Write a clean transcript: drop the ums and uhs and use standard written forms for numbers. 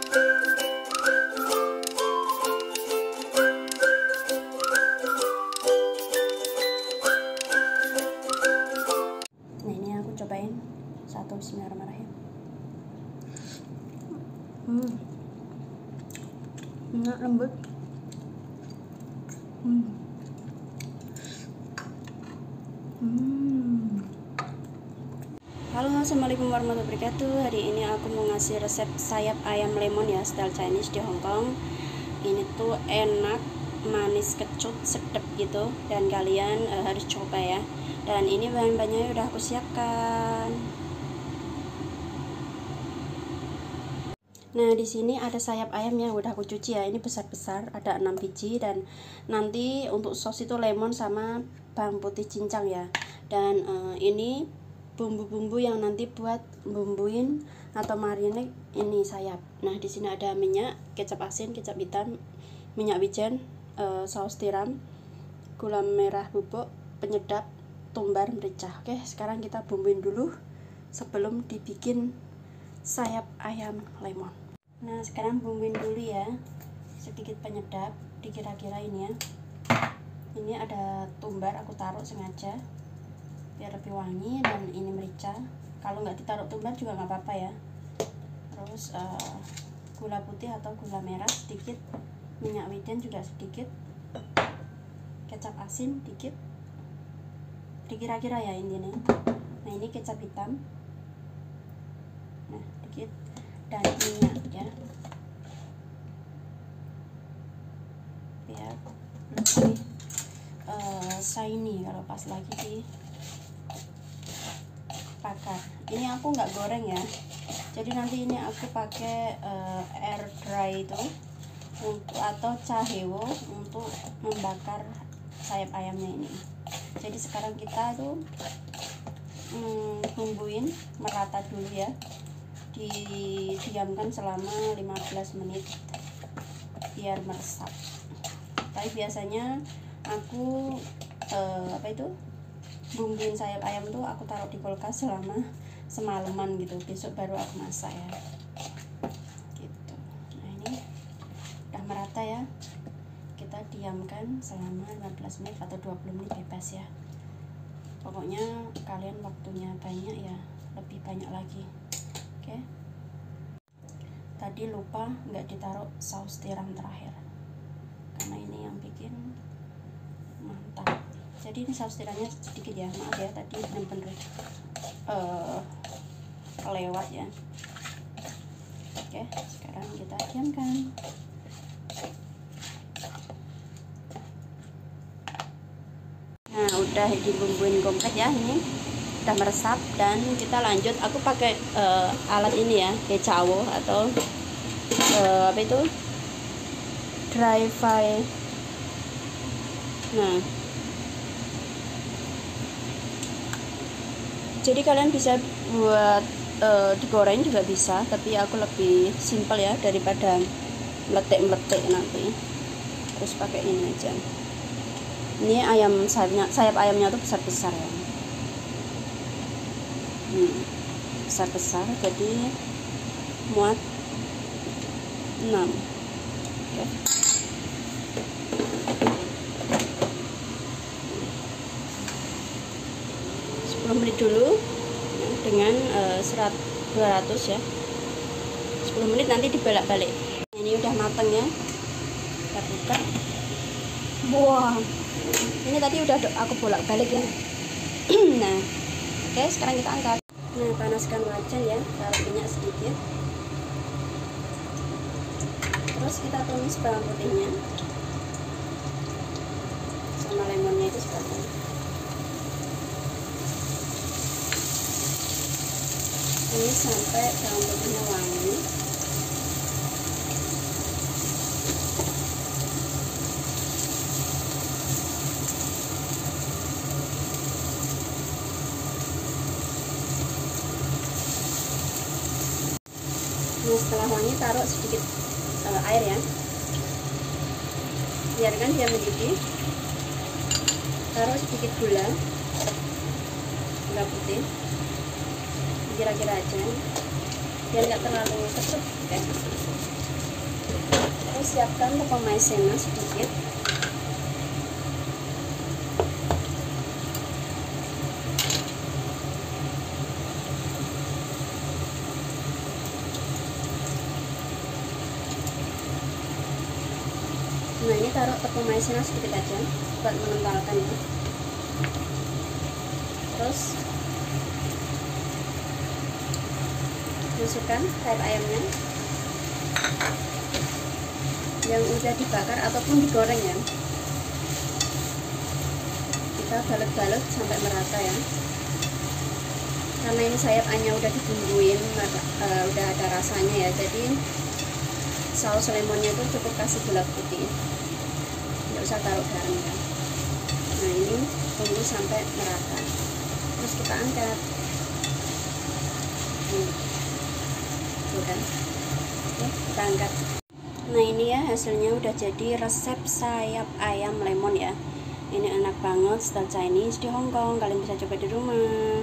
Nah, ini aku cobain satu. Bismillahirrahmanirrahim. Enak, lembut. Halo, assalamualaikum warahmatullahi wabarakatuh. Hari ini aku mau ngasih resep sayap ayam lemon ya, style Chinese di Hong Kong. Ini tuh enak, manis, kecut, sedap gitu, dan kalian harus coba ya. Dan ini bahan-bahannya udah aku siapkan. Nah, di sini ada sayap ayam yang udah aku cuci ya. Ini besar-besar, ada 6 biji, dan nanti untuk sos itu lemon sama bawang putih cincang ya. Dan ini bumbu-bumbu yang nanti buat bumbuin atau marinade ini sayap. Nah, di sini ada minyak, kecap asin, kecap hitam, minyak wijen, saus tiram, gula merah bubuk, penyedap, tumbar, merica. Oke, sekarang kita bumbuin dulu sebelum dibikin sayap ayam lemon. Nah, sekarang bumbuin dulu ya. Sedikit penyedap, dikira-kira ini ya. Ini ada tumbar, aku taruh sengaja biar lebih wangi, dan ini merica. Kalau nggak ditaruh tumbar juga nggak apa-apa ya. Terus gula putih atau gula merah sedikit, minyak wijen juga sedikit, kecap asin dikit, dikira-kira ya intinya. Nah, ini kecap hitam, nah dikit, dan minyak ya, biar lebih shiny kalau pas lagi di bakar. Ini aku nggak goreng ya, jadi nanti ini aku pakai air dry itu atau cahewo untuk membakar sayap ayamnya ini. Jadi sekarang kita tuh bumbuin merata dulu ya, didiamkan selama 15 menit biar meresap. Tapi biasanya aku bumbuin sayap ayam tuh aku taruh di kulkas selama semalaman gitu, besok baru aku masak ya gitu. Nah, ini udah merata ya, kita diamkan selama 15 menit atau 20 menit bebas ya. Pokoknya kalian waktunya banyak ya, lebih banyak lagi. Oke, tadi lupa nggak ditaruh saus tiram terakhir, karena ini yang bikin mantap. Jadi ini saus tiramnya sedikit ya, maaf ya tadi bener-bener kelewat ya. Oke, sekarang kita diamkan. Nah, udah dibumbuin komplit ya, ini udah meresap, dan kita lanjut. Aku pakai alat ini ya, kecawo atau apa itu, dry fry. Nah, jadi kalian bisa buat digoreng juga bisa, tapi aku lebih simpel ya daripada meletek-meletek nanti. Terus pakai ini aja. Ini ayam sayap ayamnya tuh besar-besar ya, besar-besar, jadi muat 6. Oke. 10 menit dulu dengan 200 ya. 10 menit nanti dibolak-balik. Ini udah mateng ya, kita buka. Wah, ini tadi udah aku bolak-balik ya. Nah, oke, sekarang kita angkat. Nah, panaskan wajan ya, taruh minyak sedikit. Terus kita tumis bawang putihnya sama lemonnya itu sekalian. Ini sampai bawang putihnya wangi. Nah, setelah wangi taruh sedikit air ya, biarkan dia mendidih. Taruh sedikit gula putih, kira-kira aja biar nggak terlalu kecut ya. siapkan tepung maizena sedikit. Nah, ini taruh tepung maizena sedikit aja buat mengentalkan ya. Terus masukkan air ayamnya yang udah dibakar ataupun digoreng ya. Kita balut-balut sampai merata ya. Karena ini sayap ayamnya udah dibumbuin, udah ada rasanya ya. Jadi saus lemonnya itu cukup kasih gula putih, nggak usah taruh garam ya. Nah, ini tunggu sampai merata, terus kita angkat. Tuh kan, oke, kita angkat. Nah, ini ya hasilnya udah jadi resep sayap ayam lemon ya. Ini enak banget, style Chinese di Hong Kong. Kalian bisa coba di rumah.